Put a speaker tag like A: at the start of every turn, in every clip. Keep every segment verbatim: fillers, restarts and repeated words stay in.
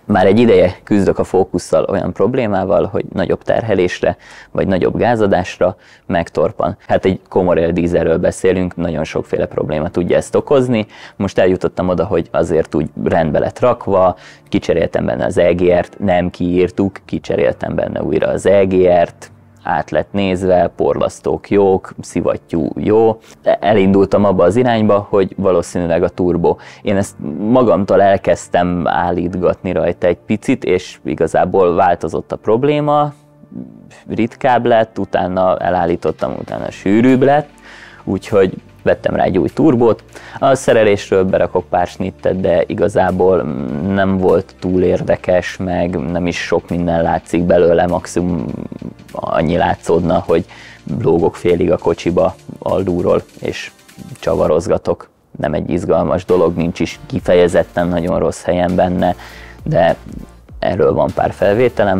A: Már egy ideje küzdök a Focusszal olyan problémával, hogy nagyobb terhelésre, vagy nagyobb gázadásra megtorpan. Hát egy Comorel dízelről beszélünk, nagyon sokféle probléma tudja ezt okozni. Most eljutottam oda, hogy azért úgy rendbe lett rakva, kicseréltem benne az é gé er-t, nem kiírtuk, kicseréltem benne újra az é gé er-t, át lett nézve, porlasztók jók, szivattyú jó. Elindultam abba az irányba, hogy valószínűleg a turbo. Én ezt magamtól elkezdtem állítgatni rajta egy picit, és igazából változott a probléma, ritkább lett, utána elállítottam, utána sűrűbb lett, úgyhogy vettem rá egy új turbót. A szerelésről berakok pár snittet, de igazából nem volt túl érdekes, meg nem is sok minden látszik belőle, maximum annyi látszódna, hogy lógok félig a kocsiba alulról, és csavarozgatok. Nem egy izgalmas dolog, nincs is kifejezetten nagyon rossz helyen benne, de erről van pár felvételem.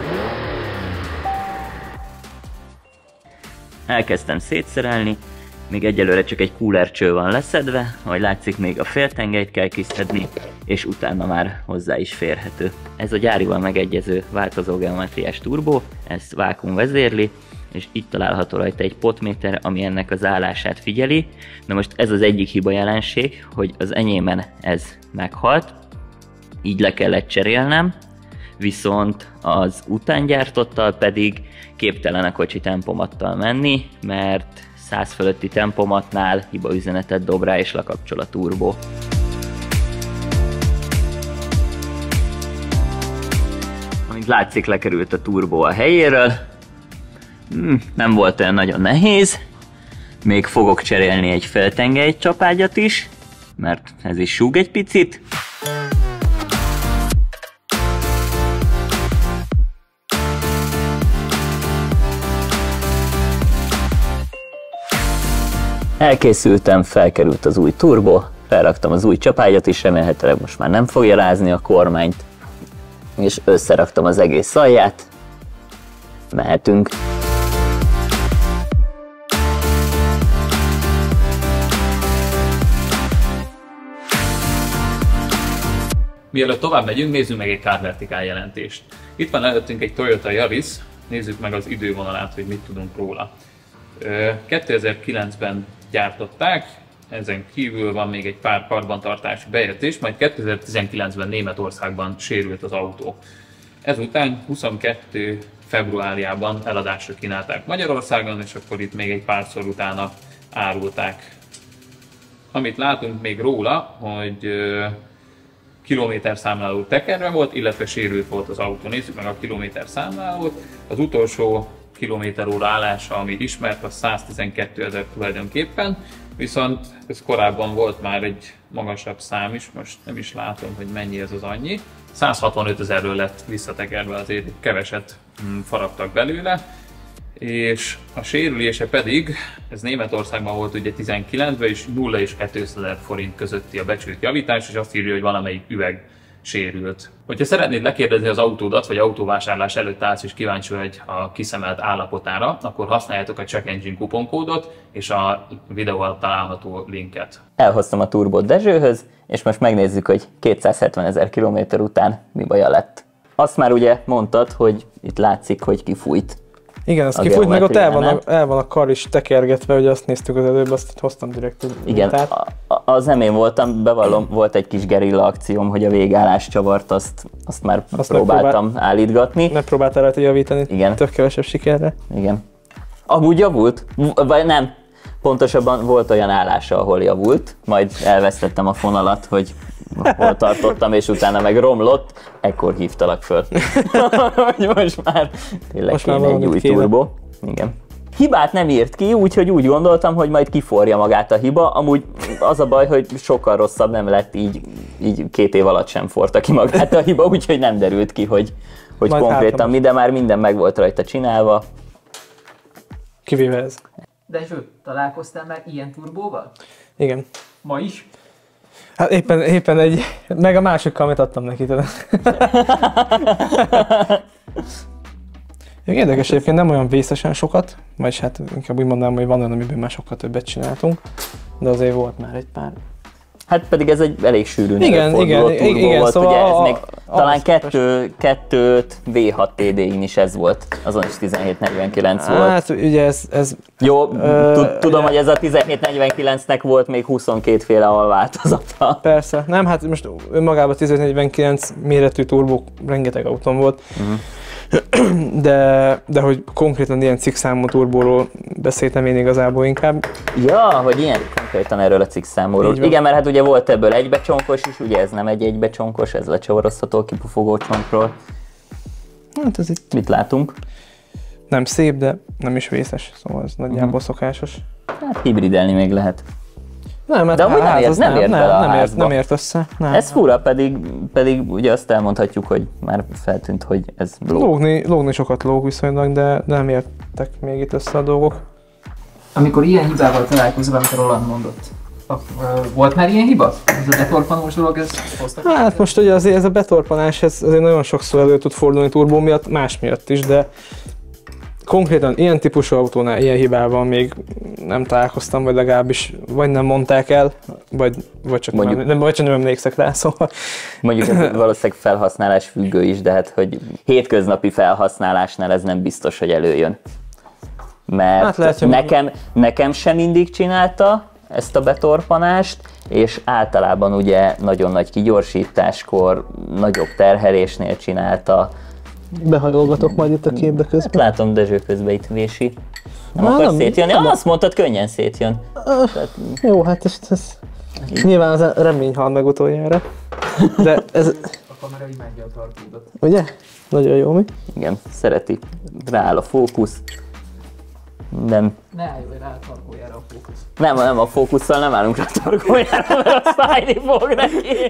A: Elkezdtem szétszerelni, még egyelőre csak egy coolercső van leszedve, ahogy látszik, még a féltengelyt kell kiszedni, és utána már hozzá is férhető. Ez a gyárival megegyező változó geometriás turbó, ezt vákuum vezérli, és itt található rajta egy potméter, ami ennek az állását figyeli. Na most ez az egyik hiba jelenség, hogy az enyémen ez meghalt, így le kellett cserélnem, viszont az utángyártottal pedig képtelen a kocsi tempomattal menni, mert száz fölötti tempomatnál hibaüzenetet dob rá és lekapcsol a turbó. Amint látszik, lekerült a turbó a helyéről. Hmm, nem volt olyan nagyon nehéz. Még fogok cserélni egy feltengely csapágyat is, mert ez is súg egy picit. Elkészültem, felkerült az új turbo, felraktam az új csapágyat is, remélhetőleg most már nem fogja rázni a kormányt, és összeraktam az egész alját, mehetünk.
B: Mielőtt tovább megyünk, nézzük meg egy kárvertikál jelentést. Itt van előttünk egy Toyota Yaris, nézzük meg az idővonalát, hogy mit tudunk róla. kétezer-kilencben gyártották, ezen kívül van még egy pár karbantartási bejegyzés, majd kétezer-tizenkilencben Németországban sérült az autó. Ezután huszonkettő februárjában eladásra kínálták Magyarországon, és akkor itt még egy párszor utána árulták. Amit látunk még róla, hogy kilométerszámláló tekerve volt, illetve sérült volt az autó. Nézzük meg a kilométerszámlálót. Az utolsó kilométeróra állása, ami ismert, az száztizenkétezer tulajdonképpen, viszont ez korábban volt már egy magasabb szám is, most nem is látom, hogy mennyi ez az annyi. százhatvanötezerről lett visszatekerve, azért keveset faragtak belőle, és a sérülése pedig, ez Németországban volt ugye tizenkilencben, és nulla és kétezer forint közötti a becsült javítás, és azt írja, hogy valamelyik üveg sérült. Hogyha szeretnéd lekérdezni az autódat, vagy autóvásárlás előtt állsz és kíváncsi vagy a kiszemelt állapotára, akkor használjátok a Check Engine kuponkódot és a videó alatt található linket.
A: Elhoztam a turbót Dezsőhöz, és most megnézzük, hogy kétszázhetvenezer kilométer után mi baja lett. Azt már ugye mondtad, hogy itt látszik, hogy kifújt.
C: Igen, az kifújt, meg ott el van, a, el van a kar is tekergetve, hogy azt néztük az előbb, azt hoztam direkt.
A: Igen, a, a, az nem én voltam, bevallom, volt egy kis gerilla akcióm, hogy a végállás csavart, azt, azt már azt próbáltam próbál... állítgatni.
C: Ne próbáltál rajta javítani,
A: igen.
C: Tök kevesebb sikerre.
A: Igen. Amúgy javult, vagy nem, pontosabban volt olyan állása, ahol javult, majd elvesztettem a fonalat, hogy hol tartottam, és utána meg romlott, ekkor hívtalak föl. Hogy most már tényleg most kéne már egy új turbo. Igen. Hibát nem írt ki, úgyhogy úgy gondoltam, hogy majd kiforja magát a hiba. Amúgy az a baj, hogy sokkal rosszabb nem lett, így, így két év alatt sem forta ki magát a hiba, úgyhogy nem derült ki, hogy, hogy konkrétan mi, de már minden meg volt rajta csinálva.
C: Kivéve ez.
D: Dezső, találkoztál már ilyen turbóval?
C: Igen.
D: Ma is?
C: Hát éppen, éppen egy, meg a másikkal, amit adtam neki. Érdekes egyébként, nem olyan vészesen sokat, vagyis hát inkább úgy mondanám, hogy van olyan, amiben már sokkal többet csináltunk, de azért volt már egy pár.
A: Hát pedig ez egy elég sűrűn
C: igen,
A: előforduló
C: igen,
A: turbó
C: igen,
A: volt,
C: szóval
A: ugye ez
C: a,
A: még
C: a,
A: talán kettő, kettőt vé hat té dé-in is ez volt, azon is tizenhét negyvenkilenc volt.
C: Hát ugye ez... ez
A: Jó,
C: ö,
A: tudom, hogy ez a tizenhét negyvenkilencnek volt még huszonkét féle alváltozata.
C: Persze, nem, hát most önmagában tizenhét negyvenkilenc méretű turbók rengeteg autón volt. Uh-huh. De, de hogy konkrétan ilyen cikk számú turbóról beszéltem én igazából inkább.
A: Ja, hogy ilyen konkrétan erről a cikk számúról. Igen, mert hát ugye volt ebből egybecsonkos is, ugye ez nem egy egybecsonkos, ez lecsavarozható kipufogó csonkról.
C: Hát ez itt
A: mit látunk?
C: Nem szép, de nem is vészes, szóval ez nagyjából uh-huh. szokásos.
A: Hát hibridelni még lehet.
C: Nem, mert
A: de amúgy nem, ért, nem,
C: nem,
A: ért
C: nem,
A: bele a
C: nem, ért, nem
A: házba.
C: ért össze. Nem.
A: Ez fura, pedig, pedig ugye azt elmondhatjuk, hogy már feltűnt, hogy ez lóg.
C: Lógni, lógni sokat lóg viszonylag, de nem értek még itt össze a dolgok.
D: Amikor ilyen hibával találkozol, amit a Roland mondott, volt már ilyen hiba? Ez a betorpanós dolog, ez hoztak?
C: Hát most ugye azért ez a betorpanás, ez azért nagyon sokszor elő tud fordulni turbó miatt, más miatt is, de konkrétan ilyen típusú autónál ilyen hibával még nem találkoztam, vagy legalábbis vagy nem mondták el, vagy, vagy, csak, mondjuk, nem, vagy csak nem emlékszek rá, szóval.
A: Mondjuk ez valószínűleg felhasználás függő is, de hát hogy hétköznapi felhasználásnál ez nem biztos, hogy előjön. Mert hát lehet, nekem, nekem sem mindig csinálta ezt a betorpanást, és általában ugye nagyon nagy kigyorsításkor, nagyobb terhelésnél csinálta.
C: Behajolgatok majd itt a képbe közben.
A: Hát látom, Dezső közben itt vési. Nem
C: Már
A: akarsz
C: nem,
A: szétjönni?
C: Nem,
A: ah, azt mondtad, könnyen szétjön.
C: Uh, Tehát... Jó, hát ez, ez... Nyilván az remény hal meg utoljára. De ez...
D: A kamera imádja a tartódat.
C: Ugye? Nagyon jó, mi?
A: Igen, szereti. Rááll a fókusz. Nem.
D: Ne állj rá a tarkójára a fókusz.
A: Nem, nem a fókusszal nem állunk rá a tarkójára, mert az fájni fog neki.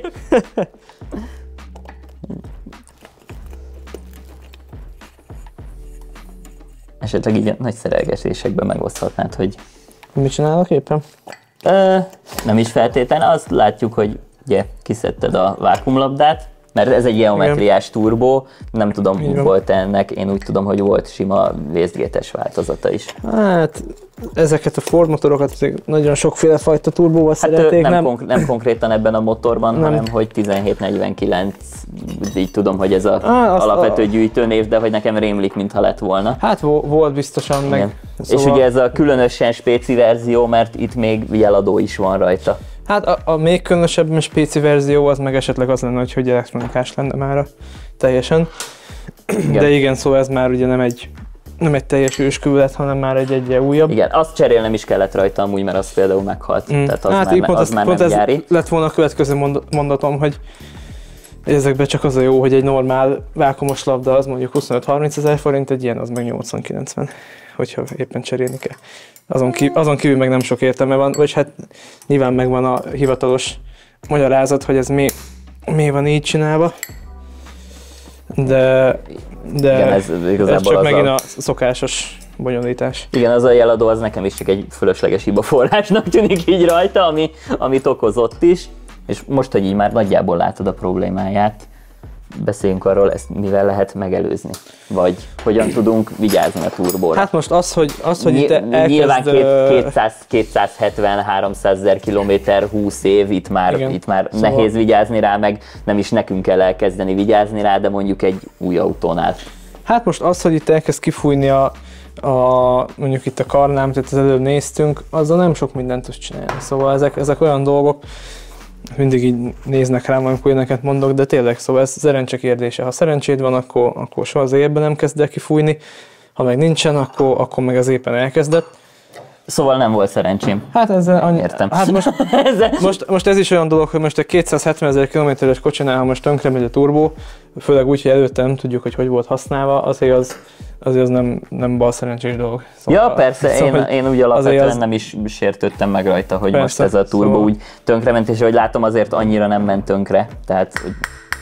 A: Esetleg így a nagy szerelgetésekben megoszthatnád, hogy...
C: Mit csinálok éppen?
A: Ö, nem is feltétlenül, azt látjuk, hogy ugye kiszedted a vákuumlabdát, mert ez egy geometriás turbó, nem tudom, hogy volt ennek, én úgy tudom, hogy volt sima vészgétes változata is.
C: Hát ezeket a Ford motorokat nagyon sokféle fajta turbóval hát szerették.
A: Nem,
C: nem...
A: Konk- nem konkrétan ebben a motorban, nem. hanem hogy tizenhét negyvenkilenc, így tudom, hogy ez az alapvető a... gyűjtőnév, de hogy nekem rémlik, mintha lett volna.
C: Hát volt biztosan,
A: igen.
C: meg...
A: Szóval... És ugye ez a különösen spéci verzió, mert itt még jeladó is van rajta.
C: Hát a, a még különösebb spéci verzió az meg esetleg az lenne, hogy elektronikás lenne már teljesen. Igen. De igen, szóval ez már ugye nem egy, nem egy teljes ősküvet, hanem már egy egyre újabb.
A: Igen, azt cserélnem is kellett rajta amúgy, mert az például meghalt. Mm. Tehát az
C: hát
A: már,
C: pont,
A: az
C: az,
A: már
C: pont
A: nem
C: ez
A: gyári.
C: Lett volna a következő mondatom, hogy ezekben csak az a jó, hogy egy normál vákumos labda az mondjuk huszonöt-harminc ezer forint, egy ilyen az meg nyolcvan-kilencven, hogyha éppen cserélni kell. Azon kívül, azon kívül meg nem sok értelme van, vagy hát nyilván megvan a hivatalos magyarázat, hogy ez mi, mi van így csinálva. De, de
A: igen, ez,
C: ez csak megint
A: a...
C: a szokásos bonyolítás.
A: Igen, az a jeladó az nekem is csak egy fölösleges hibaforrásnak tűnik így rajta, ami, amit okozott is. És most, hogy így már nagyjából látod a problémáját, beszéljünk arról, ezt mivel lehet megelőzni? Vagy hogyan tudunk vigyázni a turbóra?
C: Hát most az, hogy, az, hogy Ny- itt elkezd...
A: Nyilván kétszáz, kétszázhetven, háromszázezer kilométer, húsz év, itt már, itt már szóval... nehéz vigyázni rá, meg nem is nekünk kell elkezdeni vigyázni rá, de mondjuk egy új autónál.
C: Hát most az, hogy itt elkezd kifújni a, a mondjuk itt a karnám, tehát az előbb néztünk, azzal nem sok mindent tud csinálni. Szóval ezek, ezek olyan dolgok, mindig így néznek rám, amikor ilyeneket mondok, de tényleg, szóval ez szerencse kérdése. Ha szerencséd van, akkor, akkor soha az életben nem kezd el kifújni, ha meg nincsen, akkor, akkor meg az éppen elkezdett.
A: Szóval nem volt szerencsém.
C: Hát ezzel annyi...
A: Értem.
C: Hát most, most, most ez is olyan dolog, hogy most egy kétszázhetven ezer kilométeres kocsinál, ha most tönkre megy a turbó, főleg úgy, hogy előtte nem tudjuk, hogy hogy volt használva, azért az, azért az nem, nem bal szerencsés dolog.
A: Szóval, ja, persze, szóval, én, én úgy alapvetően az... nem is sértődtem meg rajta, hogy persze, most ez a turbó szóval... úgy tönkrement, és ahogy látom, azért annyira nem ment tönkre. Tehát, hogy...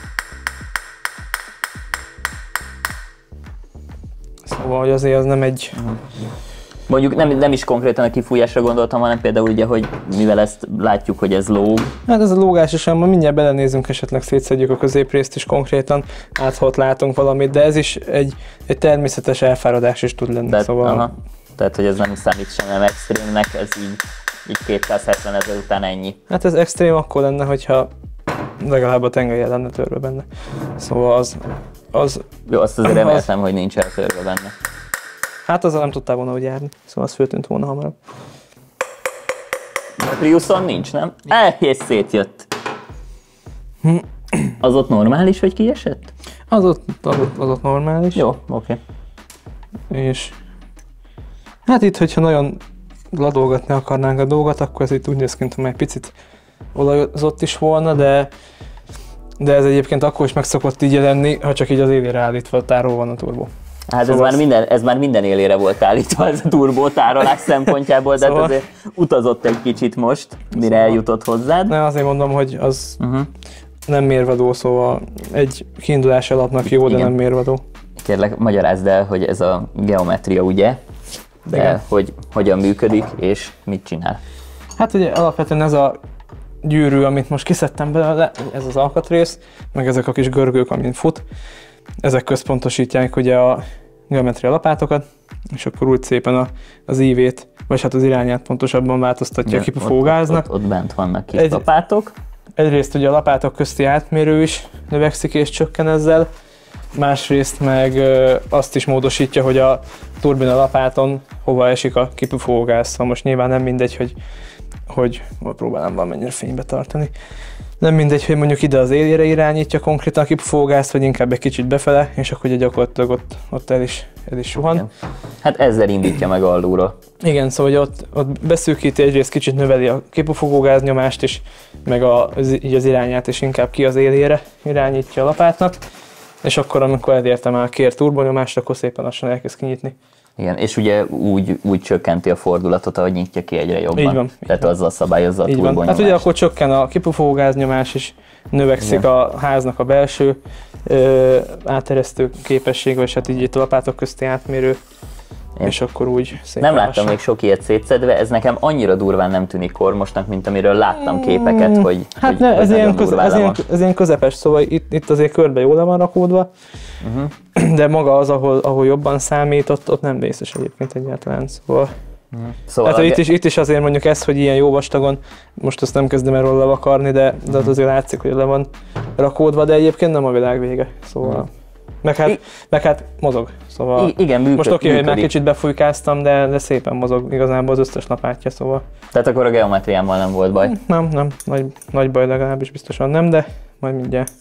C: Szóval, hogy azért az nem egy...
A: Mondjuk nem, nem is konkrétan a kifújásra gondoltam, hanem például ugye, hogy mivel ezt látjuk, hogy ez lóg. Hát
C: ez a lógás is, ma mindjárt belenézünk, esetleg szétszedjük a középrészt is konkrétan, át ha ott látunk valamit, de ez is egy, egy természetes elfáradás is tud lenni.
A: Tehát,
C: szóval...
A: aha, tehát, hogy ez nem számít sem nem extrémnek, ez így így kétszázhetven ezer után ennyi.
C: Hát ez extrém akkor lenne, hogyha legalább a tengelye lenne törve benne. Szóval az... az
A: Jó, azt azért reméltem, hogy nincs eltörve benne.
C: Hát azzal nem tudtál volna úgy járni, szóval az föltűnt volna hamarabb.
A: A Priuson nincs, nem? Eh, és szétjött. Az ott normális, hogy kiesett?
C: Az ott, az ott, az ott normális.
A: Jó, oké. Okay.
C: És hát itt, hogyha nagyon ladolgatni akarnánk a dolgot, akkor ez itt úgy néz ki, mintha egy picit olajozott is volna, de de ez egyébként akkor is meg szokott így jelenni, ha csak így az élére állítva tárol van a turbó.
A: Hát
C: szóval
A: ez, már minden, ez már minden élére volt állítva ez a turbótárolás szempontjából, de szóval... azért utazott egy kicsit most, mire szóval... eljutott hozzád.
C: Ne, azért mondom, hogy az
A: uh-huh.
C: nem mérvadó, szóval egy kiindulás alapnak jó, de igen. Nem mérvadó.
A: Kérlek, magyarázd el, hogy ez a geometria, ugye? De igen. Hogy hogyan működik és mit csinál?
C: Hát ugye alapvetően ez a gyűrű, amit most kiszedtem belőle, ez az alkatrész, meg ezek a kis görgők, amin fut, ezek központosítják ugye a geometria lapátokat, és akkor úgy szépen a, az ívét, vagy hát az irányát pontosabban változtatja a kipufogáznak.
A: Ott, ott, ott bent vannak kis Egy, lapátok.
C: Egyrészt ugye a lapátok közti átmérő is növekszik és csökken ezzel, másrészt meg ö, azt is módosítja, hogy a turbina lapáton hova esik a kipufogás. Szóval most nyilván nem mindegy, hogy hogy próbálom valamennyire fénybe tartani. Nem mindegy, hogy mondjuk ide az élére irányítja konkrétan a kipufogászt, vagy inkább egy kicsit befele, és akkor ugye gyakorlatilag ott, ott el is, el is suhan.
A: Igen. Hát ezzel indítja meg alulról.
C: Igen, szóval hogy ott, ott beszűkíti, egyrészt kicsit növeli a kipufogógáz nyomást is, meg a, az, így az irányát is inkább ki az élére irányítja a lapátnak, és akkor amikor elértem már a kért turbonyomást, akkor szépen lassan elkezd kinyitni.
A: Igen, és ugye úgy, úgy csökkenti a fordulatot, ahogy nyitja ki egyre jobban.
C: Így van.
A: Tehát azzal szabályozza a turbonyomást.
C: Hát ugye akkor csökken a kipufogógáznyomás is, növekszik igen. A háznak a belső ö, áteresztő képesség, vagy hát így itt a lapátok közti átmérő, én és akkor úgy szépen
A: nem láttam még sok ilyet szétszedve, ez nekem annyira durván nem tűnik kormosnak, mint amiről láttam képeket, hogy
C: hát
A: hogy,
C: ne,
A: hogy
C: ez, ilyen köz, ez, ilyen, ez ilyen közepes, szóval itt, itt azért körbe jól le van rakódva, uh-huh. de maga az, ahol, ahol jobban számít, ott, ott nem vészes egyébként egyáltalán, szóval... Uh-huh. Szóval hát, itt, is, itt is azért mondjuk ez, hogy ilyen jó vastagon, most azt nem kezdem el róla levakarni, de, de uh-huh. azért látszik, hogy le van rakódva, de egyébként nem a világ vége, szóval... Uh-huh. Meg hát, I- meg hát mozog, szóval I- igen, működ, most oké, okay, hogy már kicsit befújkáztam, de, de szépen mozog igazából az összes lapátja, szóval.
A: Tehát akkor a geometriámmal nem volt baj?
C: Nem, nem, nagy, nagy baj legalábbis biztosan nem, de majd mindjárt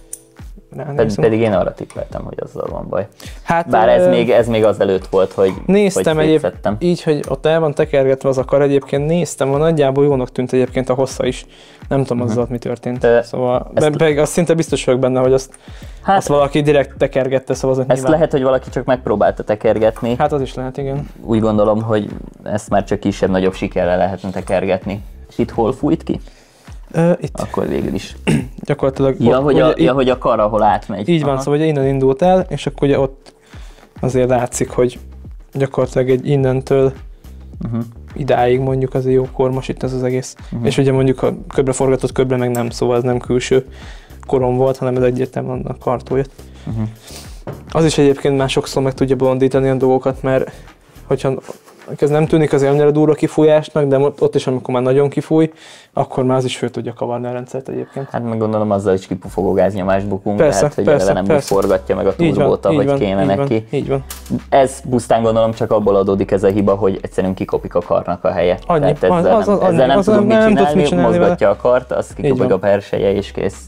A: Ped, pedig én arra tippeltem, hogy azzal van baj.
C: Hát,
A: bár ez, ö... még, ez még azelőtt volt, hogy
C: néztem
A: hogy
C: egyébként így, hogy ott el van tekergetve az a kar, egyébként néztem, van nagyjából jónak tűnt egyébként a hossza is. Nem tudom, uh-huh. azzal mi történt. De szóval, ezt... pedig azt szinte biztos vagyok benne, hogy azt, hát, azt valaki direkt tekergette, szóval az
A: ezt nyilván... lehet, hogy valaki csak megpróbálta tekergetni.
C: Hát az is lehet, igen.
A: Úgy gondolom, hogy ezt már csak kisebb-nagyobb sikerrel lehetne tekergetni. És itt hol fújt ki?
C: Uh, itt.
A: Akkor végül is.
C: Gyakorlatilag
A: ja,
C: ott,
A: hogy a,
C: ugye,
A: ja, hogy a kar, ahol átmegy.
C: Így van, Aha. szóval ugye innen indult el, és akkor ugye ott azért látszik, hogy gyakorlatilag egy innentől uh-huh. idáig mondjuk azért jó kormos itt ez az egész. Uh-huh. És ugye mondjuk a köbbre forgatott köbbre meg nem, szóval ez nem külső korom volt, hanem ez egyértelműen a kartól jött. Uh-huh. Az is egyébként már sokszor meg tudja blondítani a dolgokat, mert hogyha ez nem tűnik azért annyira durva kifújásnak, de ott is, amikor már nagyon kifúj, akkor már az is föl tudja kavarni a rendszert egyébként.
A: Hát meg gondolom azzal is kipufogó gáznyomás bukunk,
C: persze,
A: tehát hogy
C: persze,
A: eleve nem úgy forgatja meg a turbót, ahogy
C: van,
A: kéne
C: így
A: neki.
C: Van, így van.
A: Ez pusztán gondolom csak abból adódik ez a hiba, hogy egyszerűen kikopik a karnak a helye.
C: Annyi,
A: tehát ezzel
C: az, az,
A: nem, ezzel
C: annyi,
A: nem
C: az
A: tudunk
C: nem,
A: mit
C: nem
A: csinálni,
C: csinálni
A: mozgatja
C: vele.
A: a kart, az kikopik a perselje és kész.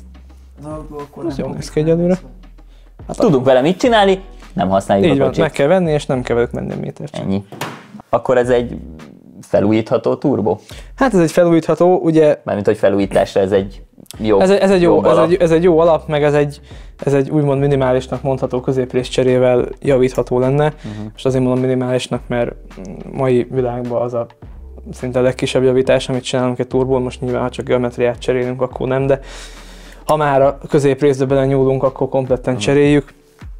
C: Ez jól néz ki egyelőre.
A: Hát tudunk vele mit csinálni, nem használjuk
C: így
A: a kocsit.
C: Van, meg kell venni és nem kell velük menni a métert.
A: Ennyi. Akkor ez egy felújítható turbó?
C: Hát ez egy felújítható, ugye...
A: Mármint, hogy felújításra ez egy jó
C: ez egy, ez egy jó,
A: jó
C: ez egy, ez egy jó alap, meg ez egy, ez egy úgymond minimálisnak mondható középrész cserével javítható lenne. Uh-huh. És azért mondom minimálisnak, mert mai világban az a szinte a legkisebb javítás, amit csinálunk egy turbón, most nyilván ha csak geometriát cserélünk, akkor nem, de ha már a középrészbe belenyúlunk, akkor kompletten uh-huh. cseréljük.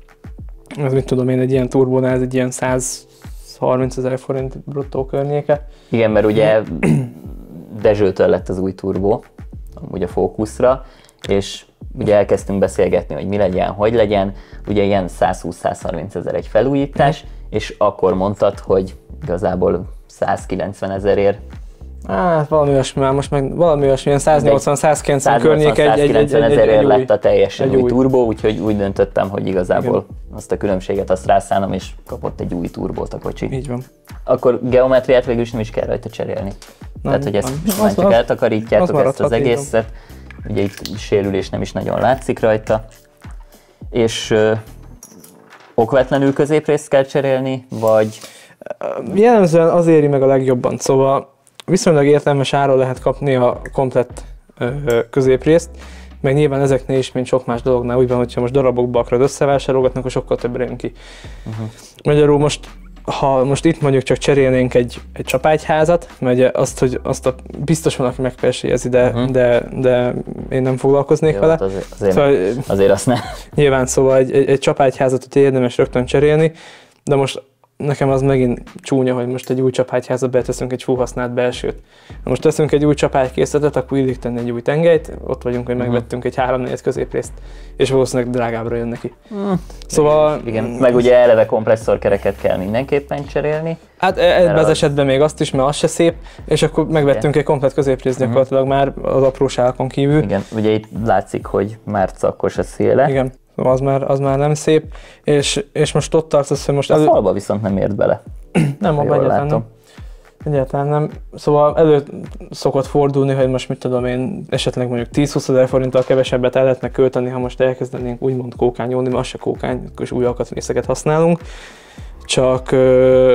C: Ez mit tudom én, egy ilyen turbónál, ez egy ilyen száz harmincezer forint bruttó környéke.
A: Igen, mert ugye Dezsőtől lett az új turbó, amúgy a Focusra, és ugye elkezdtünk beszélgetni, hogy mi legyen, hogy legyen, ugye ilyen százhúsz-százharminc ezer egy felújítás, és akkor mondtad, hogy igazából százkilencven ezerért
C: Hát valami olyasmi, már most meg valami olyasmi, ilyen száznyolcvan-százkilencven környék egy, egy, egy, egy,
A: ezerért
C: egy
A: lett a teljesen
C: egy
A: új
C: új
A: turbó, úgyhogy úgy döntöttem, hogy igazából
C: Igen.
A: azt a különbséget azt rászánom, és kapott egy új turbót a kocsi.
C: Így van.
A: Akkor geometriát végül is nem is kell rajta cserélni.
C: Nem,
A: Tehát, hogy ezt
C: nem.
A: már
C: Az-
A: csak
C: az-
A: eltakarítjátok
C: az
A: ezt
C: maradhat,
A: az
C: így van.
A: egészet. Ugye itt sérülés nem is nagyon látszik rajta. És ö, okvetlenül középrészt kell cserélni, vagy
C: Jellemzően az éri meg a legjobban, szóval viszonylag értelmes áron lehet kapni a komplett ö, középrészt, meg nyilván ezeknél is, mint sok más dolognál úgy van, hogyha most darabokba akarod összevásárolgatni, akkor sokkal többre jön ki. Uh-huh. Magyarul most, ha most itt mondjuk csak cserélnénk egy, egy csapágyházat, mert ugye azt, hogy azt a, biztos van, aki megpersélyezi, de, uh-huh. de, de én nem foglalkoznék
A: jó,
C: vele.
A: hát azért, azért,
C: Szóval,
A: azért azt nem.
C: nyilván szóval egy, egy, egy csapágyházat ugye érdemes rögtön cserélni, de most nekem az megint csúnya, hogy most egy új csapágyházat beteszünk egy fullhasznált belsőt. Ha most teszünk egy új csapágykészletet, akkor illik tenni egy új tengelyt, ott vagyunk, hogy megvettünk egy három-négy középrészt, és valószínűleg drágábbra jön neki.
A: Mm.
C: Szóval...
A: Igen, meg ugye eleve kompresszorkereket kell mindenképpen cserélni.
C: Hát ebben az
A: az-
C: esetben még azt is, mert az se szép, és akkor megvettünk egy komplett középrészt gyakorlatilag már az apróságokon kívül.
A: Igen, ugye itt látszik, hogy már cakkos a széle.
C: Igen. Szóval az már, az már nem szép, és, és most ott tartasz, hogy most
A: A
C: elő...
A: falba viszont nem ért bele.
C: Nem,
A: ha
C: abban
A: jól
C: egyáltalán nem.
A: látom.
C: Egyáltalán nem. Szóval elő szokott fordulni, hogy most mit tudom én, esetleg mondjuk tíz-húsz ezer forinttal kevesebbet el lehetne költeni, ha most elkezdenénk úgymond kókányolni, mert az se kókány, akkor is új alkatrészeket használunk. Csak ö,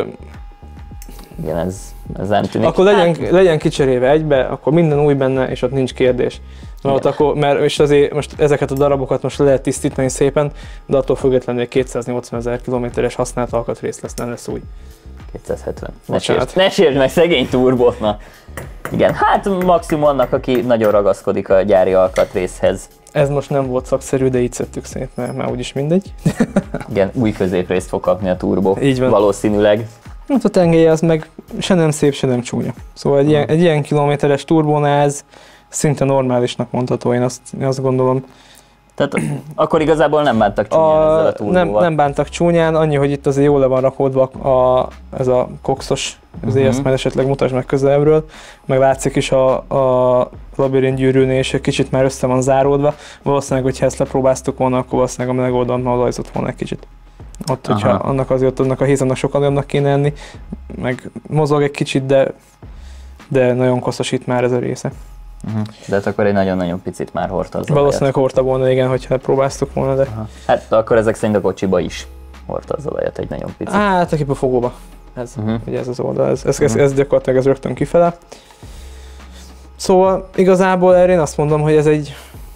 A: Igen, ez, ez nem tűnik.
C: akkor legyen, legyen kicserélve egybe, akkor minden új benne, és ott nincs kérdés. Mert, ott akkor, mert és azért most ezeket a darabokat most le lehet tisztítani szépen, de attól függetlenül egy kétszáznyolcvan ezer kilométeres használt alkatrész lesz, nem lesz új.
A: kétszázhetven. Ne
C: Bocsánat.
A: sértsd, ne sértsd meg szegény turbót, na. Igen, hát maximum annak, aki nagyon ragaszkodik a gyári alkatrészhez.
C: Ez most nem volt szakszerű, de így szedtük szét, mert már úgyis mindegy.
A: Igen, új középrészt fog kapni a turbó.
C: Így van.
A: Valószínűleg.
C: Hát a tengelye az meg se nem szép, se nem csúnya. Szóval egy, ilyen, egy ilyen kilométeres turbónál ez szinte normálisnak mondható, én azt, én azt gondolom.
A: Tehát akkor igazából nem bántak csúnyán ezzel a turbóval.
C: nem, nem bántak csúnyán, annyi, hogy itt azért jól le van rakódva a, ez a kokszos, azért
A: Mhm.
C: ezt majd esetleg mutasd meg közelebbről, meg látszik is a, a labirint gyűrűnél, és egy kicsit már össze van záródva. Valószínűleg, hogyha ezt lepróbáztuk volna, akkor valószínűleg a megoldalmat már olajzott volna egy kicsit. Ott, hogyha
A: Aha.
C: annak azért annak a hézannak sokkal jobbnak kéne lenni, meg mozog egy kicsit, de, de nagyon koszosít már ez a része.
A: Uh-huh. De hát akkor egy nagyon-nagyon picit már hordta az
C: Valószínűleg hordta volna, igen, hogyha próbáztuk volna, de...
A: olajat. Hát akkor ezek szerint a kocsiba is hordta az olajat egy nagyon picit.
C: Hát, a kipufogóba. Ez,
A: Uh-huh.
C: ugye ez az oldal, ez, ez, ez,
A: Mhm.
C: ez gyakorlatilag ez rögtön kifele. Szóval igazából erre én azt mondom, hogy ez egy...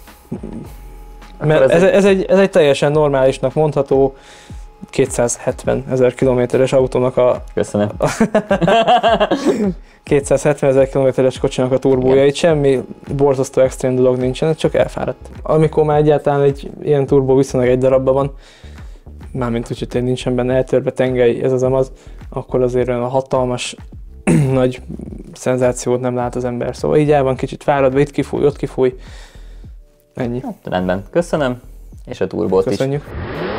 C: Mert
A: ez
C: ez,
A: egy-
C: ez, egy, ez egy teljesen normálisnak mondható kétszázhetven ezer kilométeres autónak a
A: Köszönöm.
C: kétszázhetven ezer kilométeres kocsinak a turbója, itt semmi borzasztó extrém dolog nincsen, ez csak elfáradt. Amikor már egyáltalán egy ilyen turbó viszonylag egy darabban van, mármint úgy, hogy nincsen benne eltörve tengely, ez az amaz, akkor azért olyan hatalmas nagy szenzációt nem lát az ember. Szóval így el van kicsit fáradva, itt kifúj, ott kifúj. Ennyi.
A: Rendben, köszönöm. És a turbót is.
C: Köszönjük.